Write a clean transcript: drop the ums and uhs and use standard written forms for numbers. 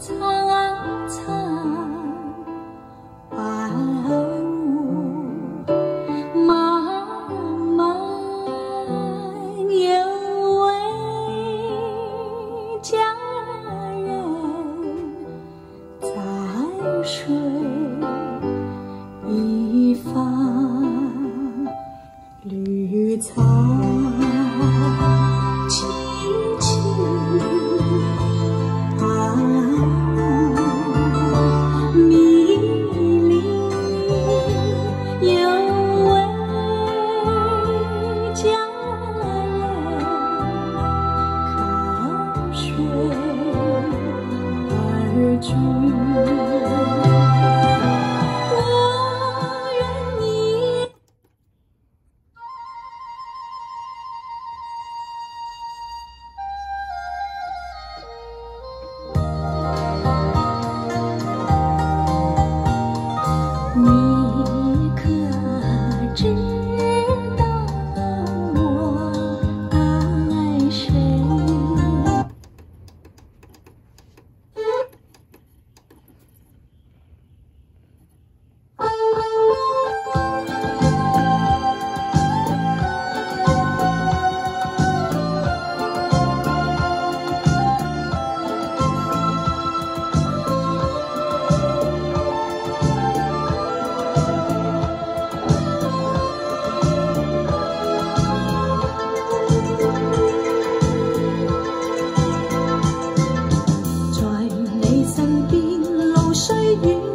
苍苍白雾漫漫，有位佳人在水一方，绿草萋萋，白雾迷离，有位佳人靠水而居。你可知道我爱谁？在你身邊路雖遠。